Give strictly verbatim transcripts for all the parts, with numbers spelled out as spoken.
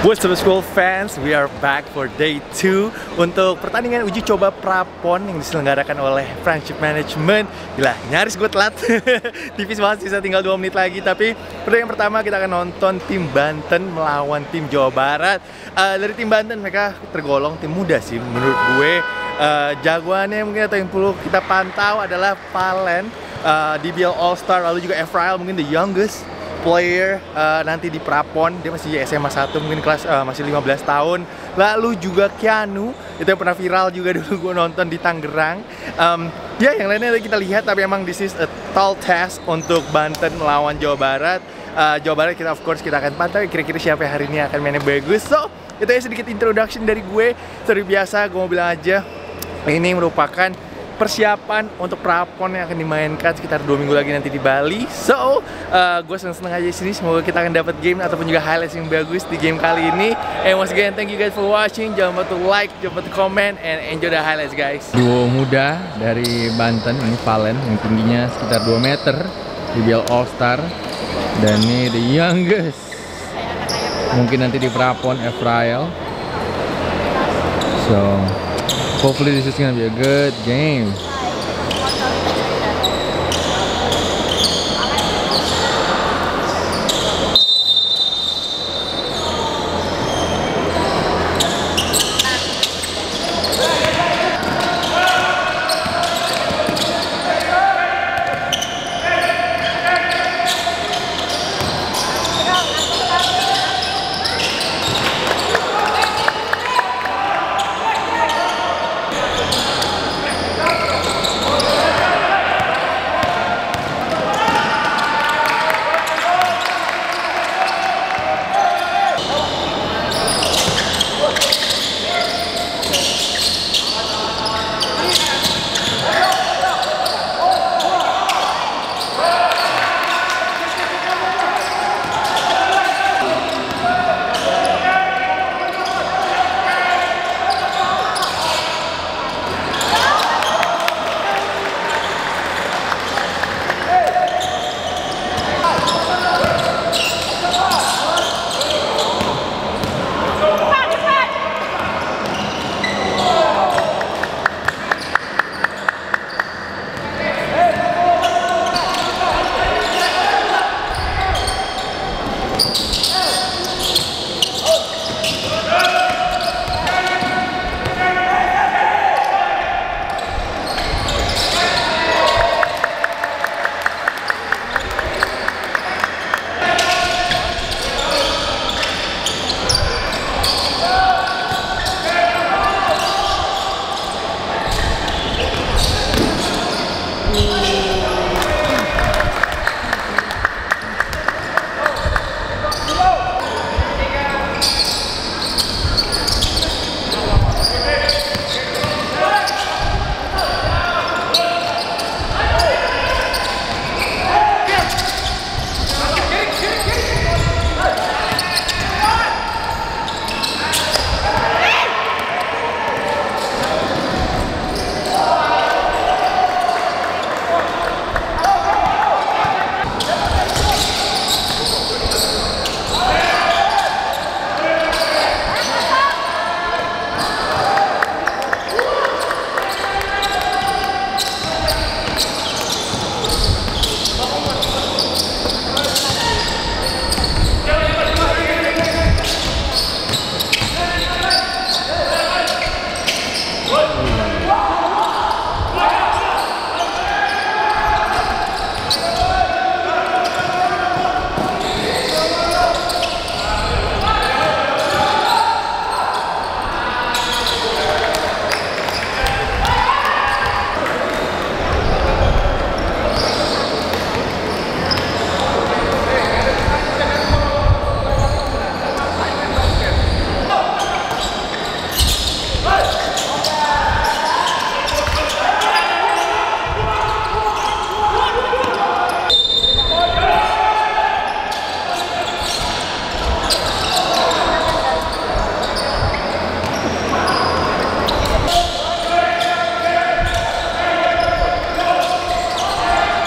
What's up school fans, we are back for day two untuk pertandingan uji coba prapon yang diselenggarakan oleh Friendship Management. Gila, nyaris gue telat. Tipis banget, sisa tinggal dua menit lagi. Tapi pertandingan pertama kita akan nonton tim Banten melawan tim Jawa Barat. uh, Dari tim Banten mereka tergolong tim muda sih menurut gue. uh, Jagoannya mungkin atau yang perlu kita pantau adalah Valen, uh, D B L All Star, lalu juga Efrael mungkin the youngest player uh, nanti di prapon. Dia masih S M A satu, mungkin kelas uh, masih lima belas tahun. Lalu juga Keanu, itu yang pernah viral juga dulu gue nonton di Tangerang. um, Ya yang lainnya kita lihat, tapi emang this is a tall task untuk Banten melawan Jawa Barat. uh, Jawa Barat kita of course kita akan pantau kira-kira siapa yang hari ini akan mainnya bagus. So itu ya sedikit introduction dari gue. Seperti biasa gue mau bilang aja, ini merupakan persiapan untuk prapon yang akan dimainkan sekitar dua minggu lagi nanti di Bali. So, uh, gue seneng-seneng aja di sini. Semoga kita akan dapat game ataupun juga highlights yang bagus di game kali ini. And once again, thank you guys for watching. Jangan lupa to like, jangan lupa to comment, and enjoy the highlights guys. Duo muda dari Banten, ini Valen yang tingginya sekitar dua meter, D B L All Star. Dan ini the youngest, mungkin nanti di prapon, Efrael. So hopefully this is gonna be a good game.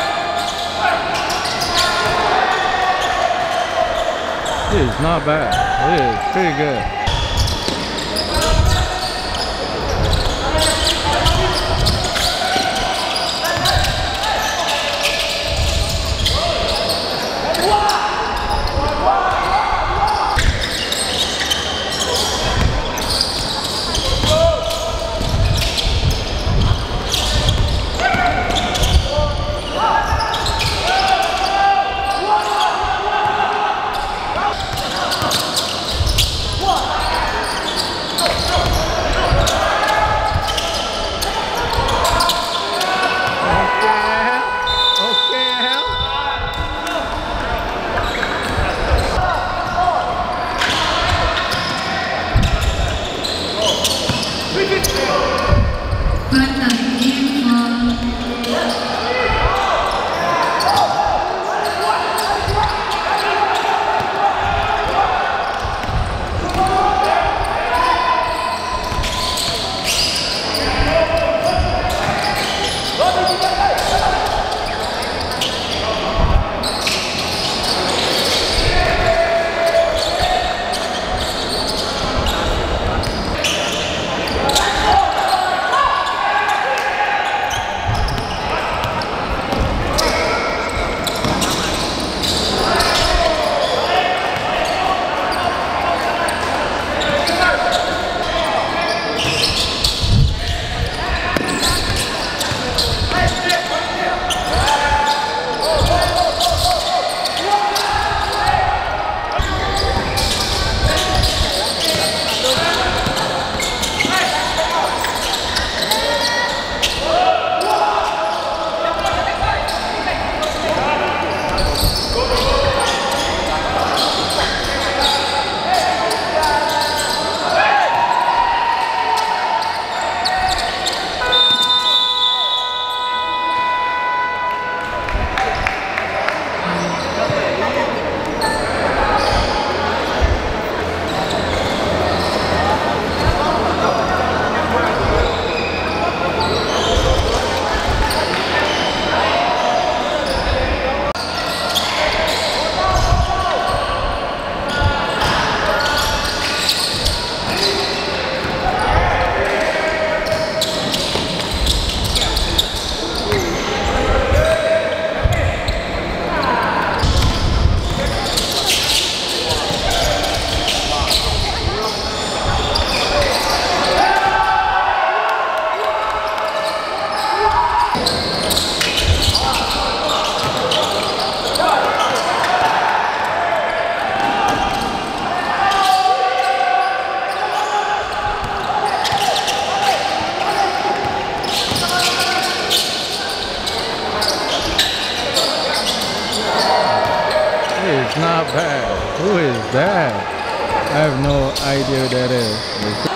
It's not bad. It's pretty good. It's not bad. Who is that? I have no idea who that is.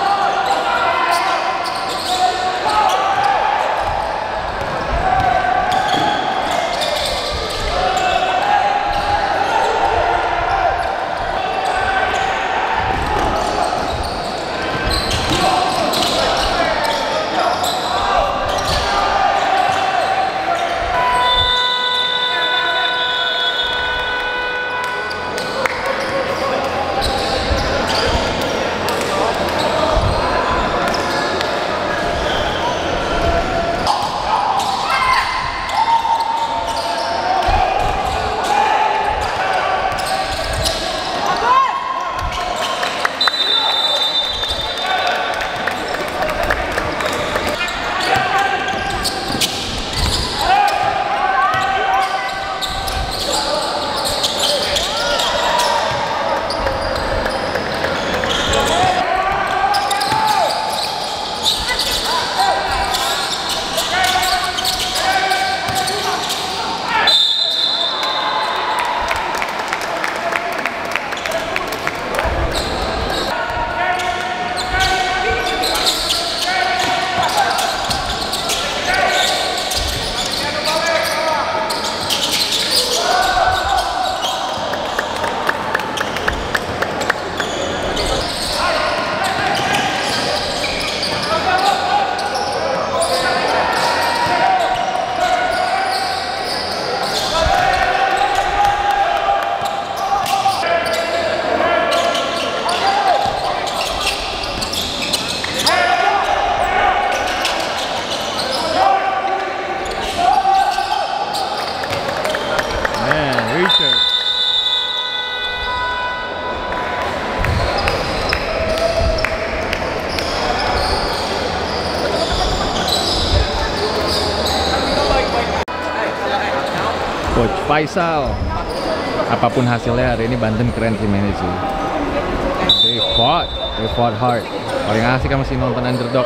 Faisal. Apapun hasilnya hari ini Banten keren sih mainnya sih. They fought, they fought hard. Paling asik kan masih nonton underdog.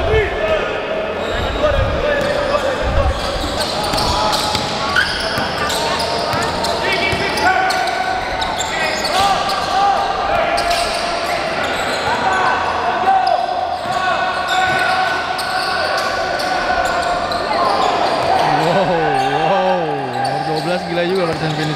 Gila juga bertahan finish.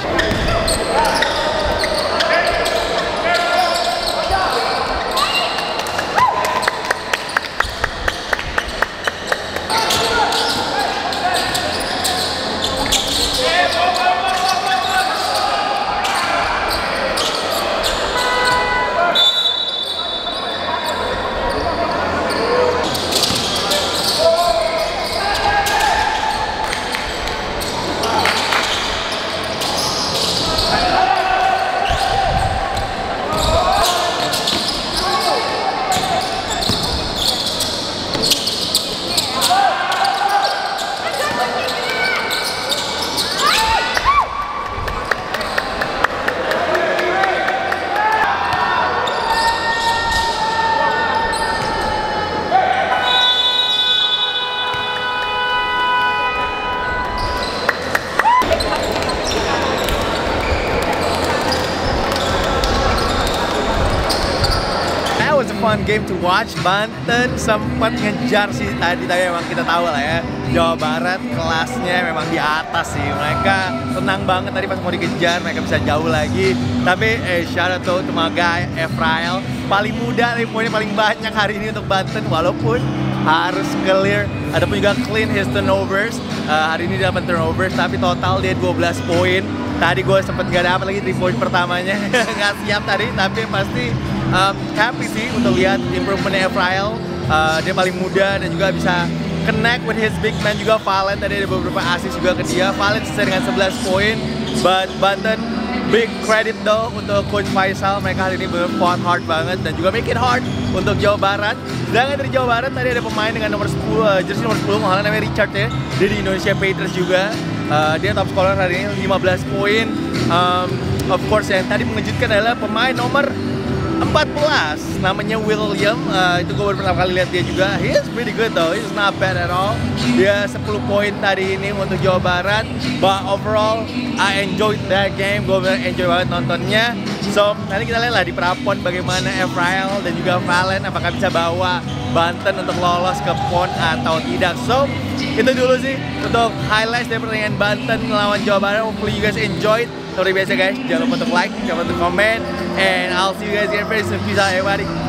Fun game to watch. Banten sempat ngejar sih tadi, tapi memang kita tahu lah ya, Jawa Barat kelasnya memang di atas sih. Mereka tenang banget tadi pas mau dikejar, mereka bisa jauh lagi. Tapi eh shout out to my guy Efrael, paling muda, tapi poinnya paling banyak hari ini untuk Banten, walaupun harus clear. Ada pun juga clean his turnovers. Uh, hari ini dapat turnovers, tapi total dia dua belas poin. Tadi gue sempet gak dapet lagi three point pertamanya, nggak siap tadi, tapi pasti Um, happy sih untuk lihat improvementnya Efrael. Uh, dia paling muda dan juga bisa connect with his big man juga. Valen tadi ada beberapa assist juga ke dia. Valen selesai dengan sebelas poin. But Banten big credit though untuk Coach Faisal. Mereka hari ini bener-bener hard banget dan juga make it hard untuk Jawa Barat. Sedangkan dari Jawa Barat tadi ada pemain dengan nomor sepuluh, uh, jersey nomor sepuluh, malah namanya Richard ya. Dia di Indonesia Patriots juga. Uh, dia top scorer hari ini lima belas poin. Um, of course yang tadi mengejutkan adalah pemain nomor empat belas, namanya William. Uh, itu gue baru pertama kali lihat dia juga. He is pretty good though, he's not bad at all. Dia sepuluh poin tadi ini untuk Jawa Barat. But overall, I enjoyed that game. Gue enjoy banget nontonnya. So, nanti kita lihat lah di Prapon bagaimana Efrael dan juga Valen apakah bisa bawa Banten untuk lolos ke P O N atau tidak. So, itu dulu sih untuk highlights dari pertandingan Banten melawan Jawa Barat. Hopefully you guys enjoyed. Seperti biasa guys, jangan lupa untuk like, jangan lupa untuk komen, and I'll see you guys again very soon. Peace out everybody.